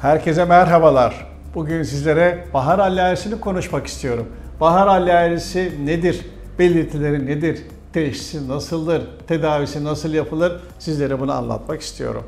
Herkese merhabalar. Bugün sizlere bahar alerjisini konuşmak istiyorum. Bahar alerjisi nedir? Belirtileri nedir? Teşhisi nasıldır? Tedavisi nasıl yapılır? Sizlere bunu anlatmak istiyorum.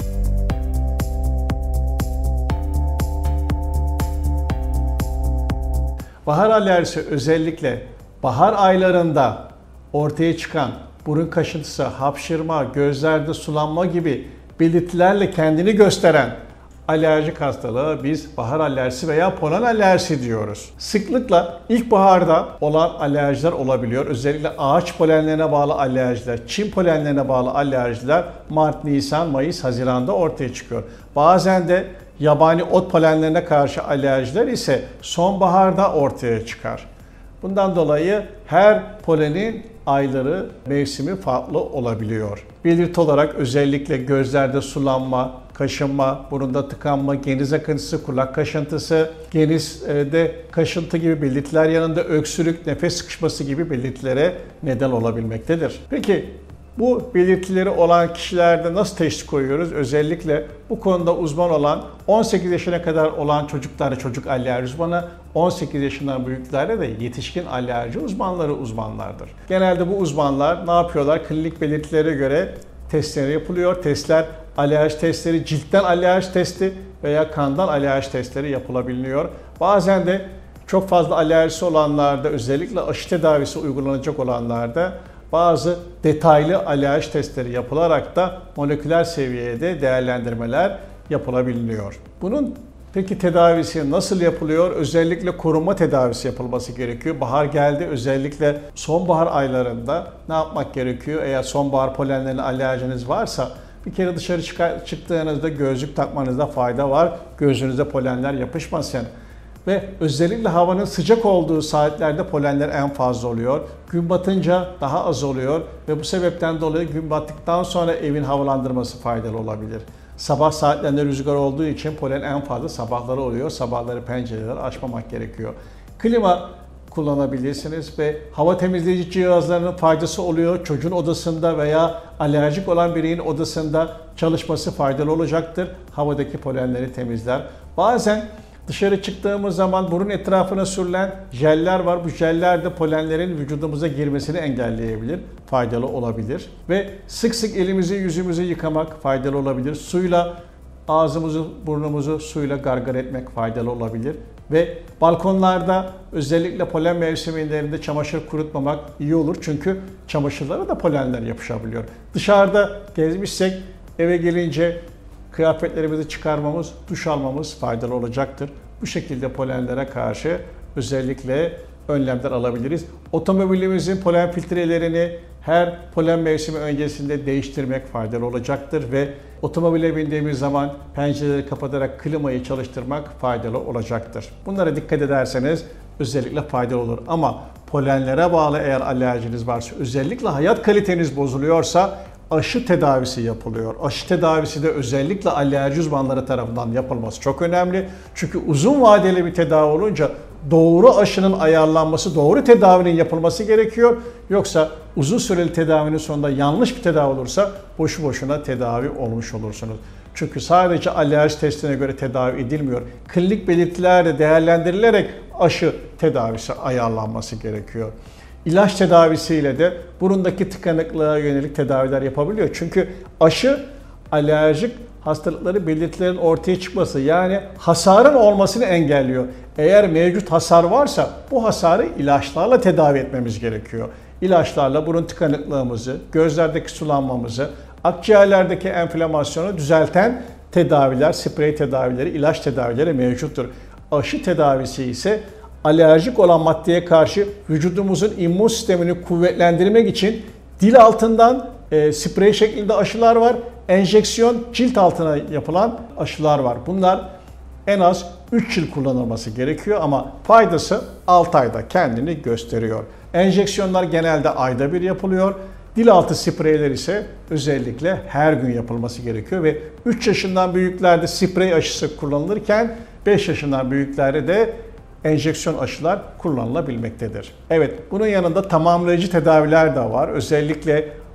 Bahar alerjisi özellikle bahar aylarında ortaya çıkan burun kaşıntısı, hapşırma, gözlerde sulanma gibi belirtilerle kendini gösteren alerjik hastalığı biz bahar alerjisi veya polen alerjisi diyoruz. Sıklıkla ilkbaharda olan alerjiler olabiliyor. Özellikle ağaç polenlerine bağlı alerjiler, çim polenlerine bağlı alerjiler Mart, Nisan, Mayıs, Haziran'da ortaya çıkıyor. Bazen de yabani ot polenlerine karşı alerjiler ise sonbaharda ortaya çıkar. Bundan dolayı her polenin ayları, mevsimi farklı olabiliyor. Belirti olarak özellikle gözlerde sulanma, kaşınma, burunda tıkanma, geniz akıntısı, kulak kaşıntısı, genizde kaşıntı gibi belirtiler yanında öksürük, nefes sıkışması gibi belirtilere neden olabilmektedir. Peki bu belirtileri olan kişilerde nasıl teşhis koyuyoruz? Özellikle bu konuda uzman olan 18 yaşına kadar olan çocuklara çocuk alerji uzmanı, 18 yaşından büyüklerde de yetişkin alerji uzmanları uzmanlardır. Genelde bu uzmanlar ne yapıyorlar? Klinik belirtilere göre testler yapılıyor. Testler alerji testleri, ciltten alerji testi veya kandan alerji testleri yapılabiliyor. Bazen de çok fazla alerjisi olanlarda, özellikle aşı tedavisi uygulanacak olanlarda bazı detaylı alerji testleri yapılarak da moleküler seviyede değerlendirmeler yapılabiliyor. Bunun peki tedavisi nasıl yapılıyor? Özellikle korunma tedavisi yapılması gerekiyor. Bahar geldi, özellikle sonbahar aylarında ne yapmak gerekiyor? Eğer sonbahar polenlerine alerjiniz varsa bir kere dışarı çıktığınızda gözlük takmanızda fayda var. Gözünüze polenler yapışmasın. Ve özellikle havanın sıcak olduğu saatlerde polenler en fazla oluyor. Gün batınca daha az oluyor ve bu sebepten dolayı gün battıktan sonra evin havalandırması faydalı olabilir. Sabah saatlerinde rüzgar olduğu için polen en fazla sabahları oluyor. Sabahları pencereleri açmamak gerekiyor. Klima kullanabilirsiniz ve hava temizleyici cihazlarının faydası oluyor. Çocuğun odasında veya alerjik olan bireyin odasında çalışması faydalı olacaktır. Havadaki polenleri temizler. Bazen dışarı çıktığımız zaman burun etrafına sürülen jeller var. Bu jeller de polenlerin vücudumuza girmesini engelleyebilir, faydalı olabilir. Ve sık sık elimizi, yüzümüzü yıkamak faydalı olabilir. Suyla ağzımızı, burnumuzu suyla gargara etmek faydalı olabilir. Ve balkonlarda özellikle polen mevsimlerinde çamaşır kurutmamak iyi olur. Çünkü çamaşırlara da polenler yapışabiliyor. Dışarıda gezmişsek eve gelince kıyafetlerimizi çıkarmamız, duş almamız faydalı olacaktır. Bu şekilde polenlere karşı özellikle önlemler alabiliriz. Otomobilimizin polen filtrelerini her polen mevsimi öncesinde değiştirmek faydalı olacaktır ve otomobile bindiğimiz zaman pencereleri kapatarak klimayı çalıştırmak faydalı olacaktır. Bunlara dikkat ederseniz özellikle faydalı olur. Ama polenlere bağlı eğer alerjiniz varsa, özellikle hayat kaliteniz bozuluyorsa aşı tedavisi yapılıyor. Aşı tedavisi de özellikle alerji uzmanları tarafından yapılması çok önemli. Çünkü uzun vadeli bir tedavi olunca doğru aşının ayarlanması, doğru tedavinin yapılması gerekiyor. Yoksa uzun süreli tedavinin sonunda yanlış bir tedavi olursa boşu boşuna tedavi olmuş olursunuz. Çünkü sadece alerji testine göre tedavi edilmiyor. Klinik belirtiler de değerlendirilerek aşı tedavisi ayarlanması gerekiyor. İlaç tedavisiyle de burundaki tıkanıklığa yönelik tedaviler yapabiliyor. Çünkü aşı alerjik hastalıkları belirtilerin ortaya çıkması, yani hasarın olmasını engelliyor. Eğer mevcut hasar varsa bu hasarı ilaçlarla tedavi etmemiz gerekiyor. İlaçlarla burun tıkanıklığımızı, gözlerdeki sulanmamızı, akciğerlerdeki enflamasyonu düzelten tedaviler, sprey tedavileri, ilaç tedavileri mevcuttur. Aşı tedavisi ise alerjik olan maddeye karşı vücudumuzun immün sistemini kuvvetlendirmek için dil altından sprey şeklinde aşılar var. Enjeksiyon cilt altına yapılan aşılar var. Bunlar en az 3 yıl kullanılması gerekiyor ama faydası 6 ayda kendini gösteriyor. Enjeksiyonlar genelde ayda bir yapılıyor. Dil altı spreyler ise özellikle her gün yapılması gerekiyor ve 3 yaşından büyüklerde sprey aşısı kullanılırken 5 yaşından büyüklerde de enjeksiyon aşılar kullanılabilmektedir. Evet, bunun yanında tamamlayıcı tedaviler de var. Özellikle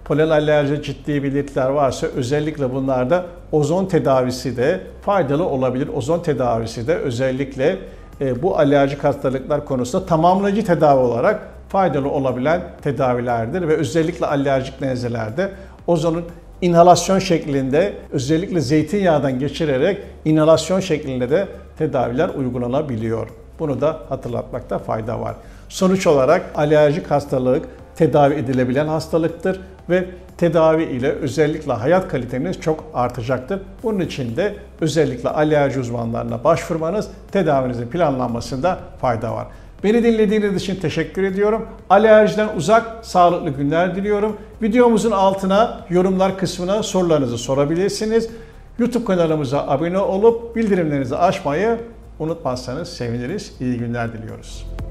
polen alerji ciddi belirtiler varsa özellikle bunlarda ozon tedavisi de faydalı olabilir. Ozon tedavisi de özellikle bu alerjik hastalıklar konusunda tamamlayıcı tedavi olarak faydalı olabilen tedavilerdir ve özellikle alerjik nezlelerde ozonun inhalasyon şeklinde özellikle zeytinyağından geçirerek inhalasyon şeklinde de tedaviler uygulanabiliyor. Bunu da hatırlatmakta fayda var. Sonuç olarak alerjik hastalık tedavi edilebilen hastalıktır ve tedavi ile özellikle hayat kaliteniz çok artacaktır. Bunun için de özellikle alerji uzmanlarına başvurmanız, tedavinizin planlanmasında fayda var. Beni dinlediğiniz için teşekkür ediyorum. Alerjiden uzak, sağlıklı günler diliyorum. Videomuzun altına, yorumlar kısmına sorularınızı sorabilirsiniz. YouTube kanalımıza abone olup bildirimlerinizi açmayı unutmazsanız seviniriz. İyi günler diliyoruz.